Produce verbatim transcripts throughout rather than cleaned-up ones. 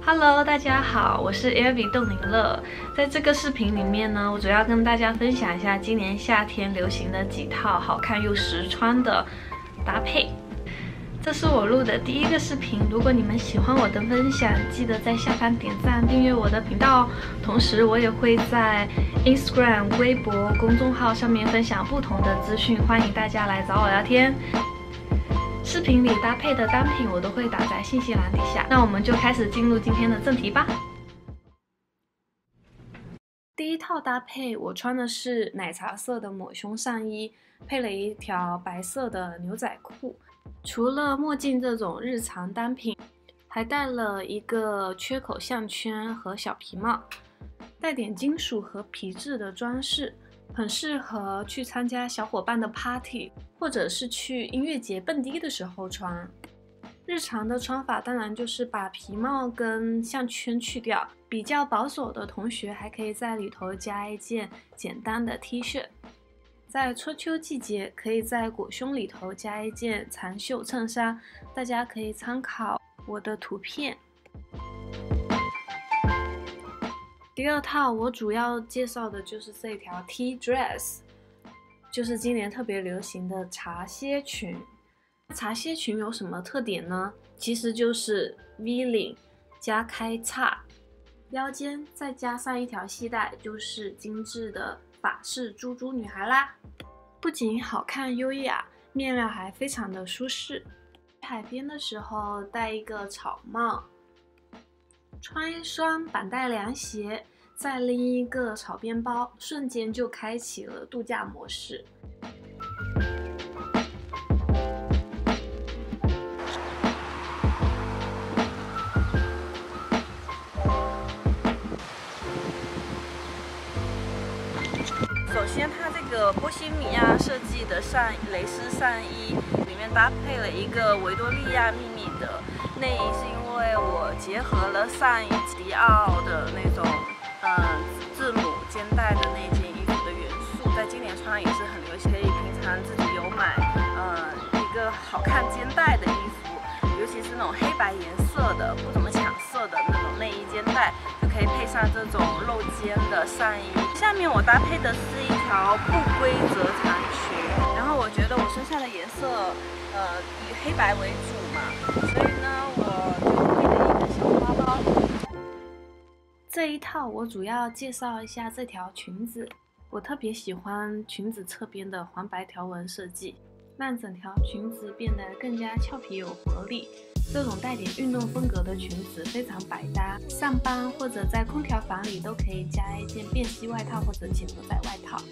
Hello， 大家好，我是 Airby 冻龄乐。在这个视频里面呢，我主要跟大家分享一下今年夏天流行的几套好看又实穿的搭配。这是我录的第一个视频，如果你们喜欢我的分享，记得在下方点赞、订阅我的频道哦。同时，我也会在 Instagram、微博、公众号上面分享不同的资讯，欢迎大家来找我聊天。视频里搭配的单品我都会打在信息栏底下。那我们就开始进入今天的正题吧。第一套搭配，我穿的是奶茶色的抹胸上衣，配了一条白色的牛仔裤。除了墨镜这种日常单品，还戴了一个缺口项圈和小皮帽，带点金属和皮质的装饰，很适合去参加小伙伴的 party， 或者是去音乐节蹦迪的时候穿。日常的穿法当然就是把皮帽跟项圈去掉，比较保守的同学还可以在里头加一件简单的 T 恤。在春秋季节，可以在裹胸里头加一件长袖衬衫，大家可以参考我的图片。第二套我主要介绍的就是这条 T dress， 就是今年特别流行的茶歇裙。茶歇裙有什么特点呢？其实就是 V 领加开叉，腰间再加上一条系带，就是精致的法式猪猪女孩啦。不仅好看优雅，面料还非常的舒适。海边的时候戴一个草帽，穿一双绑带凉鞋，再拎一个草编包，瞬间就开启了度假模式。 首先，它这个波西米亚设计的上蕾丝上衣里面搭配了一个维多利亚秘密的内衣，是因为我结合了上一迪奥的那种嗯字母肩带的那件衣服的元素，在今年穿也是很流行。可以平常自己有买呃一个好看肩带的衣服，尤其是那种黑白颜色的不怎么抢色的那种内衣肩带，就可以配上这种露肩的上衣。下面我搭配的是一条不规则长裙，然后我觉得我身上的颜色，呃，以黑白为主嘛，所以呢，我就配了一个小花包。 这一套我主要介绍一下这条裙子，我特别喜欢裙子侧边的黄白条纹设计，让整条裙子变得更加俏皮有活力。这种带点运动风格的裙子非常百搭，上班或者在空调房里都可以加一件便携外套或者紧合仔外套。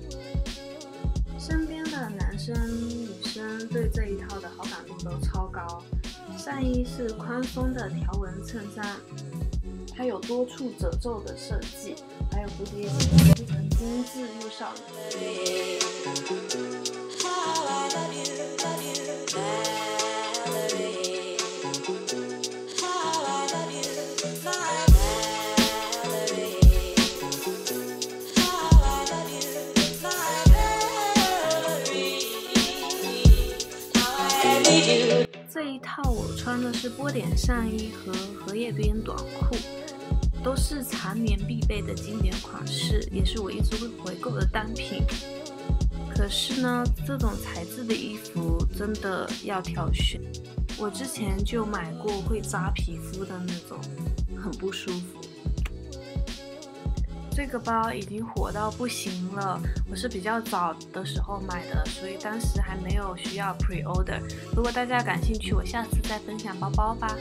身边的男生女生对这一套的好感度都超高。上衣是宽松的条纹衬衫，它有多处褶皱的设计，还有蝴蝶结，非常精致又少女。这一套我穿的是波点上衣和荷叶边短裤，都是常年必备的经典款式，也是我一直会回购的单品。可是呢，这种材质的衣服真的要挑选，我之前就买过会扎皮肤的那种，很不舒服。这个包已经火到不行了，我是比较早的时候买的，所以当时还没有需要 pre-order。如果大家感兴趣，我下次再分享包包吧。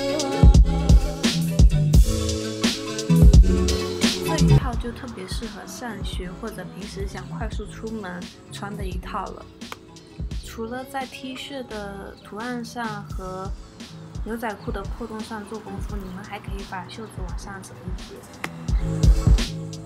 这一套就特别适合上学或者平时想快速出门穿的一套了。除了在 T 恤的图案上和牛仔裤的破洞上做功夫，你们还可以把袖子往上折一截。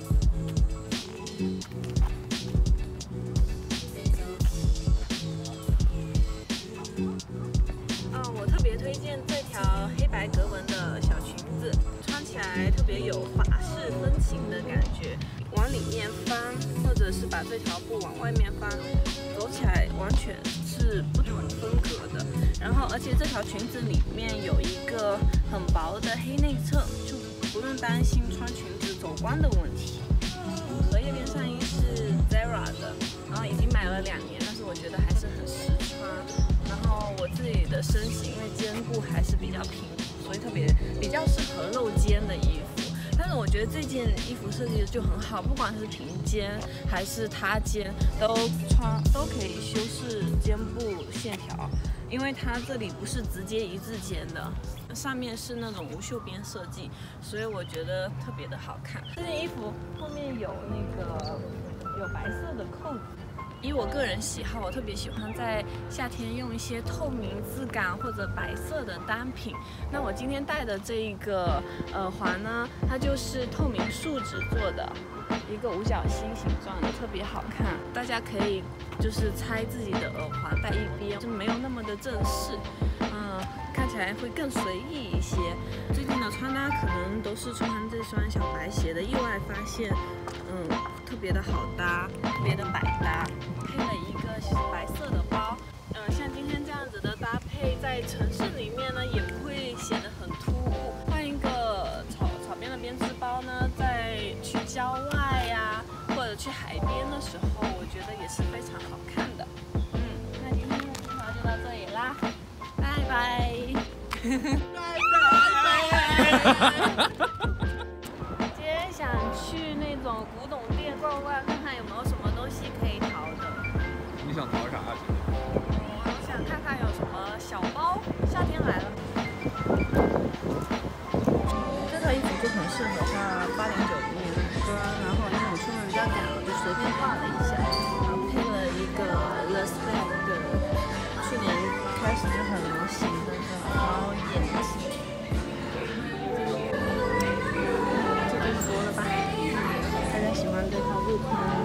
嗯，我特别推荐这条黑白格纹的小裙子，穿起来特别有法式风情的感觉。往里面翻，或者是把这条布往外面翻，走起来完全是不同风格的。然后，而而且这条裙子里面有一个很薄的黑内侧，就不用担心穿裙子走光的问题。荷叶边上衣是 Zara 的，然后已经买了两年，但是我觉得还是很实穿。然后我自己的身形因为肩部还是比较平，所以特别比较适合露肩的衣服。但是我觉得这件衣服设计的就很好，不管是平肩还是塌肩，都穿都可以修饰肩部线条，因为它这里不是直接一字肩的，上面是那种无袖边设计，所以我觉得特别的好看。这件衣服后面有那个有白色的扣子。以我个人喜好，我特别喜欢在夏天用一些透明质感或者白色的单品。那我今天戴的这一个耳环呢，它就是透明树脂做的，一个五角星形状的，特别好看。大家可以就是拆自己的耳环戴一边，就没有那么的正式，嗯，看起来会更随意一些。最近的穿搭可能都是穿这双小白鞋的，意外发现，嗯，特别的好搭，特别的百搭。配了一个白色的包，嗯、呃，像今天这样子的搭配，在城市里面呢也不会显得很突兀。换一个草草编的编织包呢，在去郊外呀、啊，或者去海边的时候，我觉得也是非常好看的。嗯，那今天的介绍就到这里啦，拜拜。今天想去那种古董店逛逛，看看有没有什么东西可以淘的。 你想淘啥？ 我想看看有什么小包，夏天来了。这套衣服就很适合画八点九厘米的端，然后因为我出门比较赶，我就随便画了一下，然后配了一个 The Spec 的，去年开始就很流行的这种猫眼镜。这就说了吧，大家喜欢这套入坑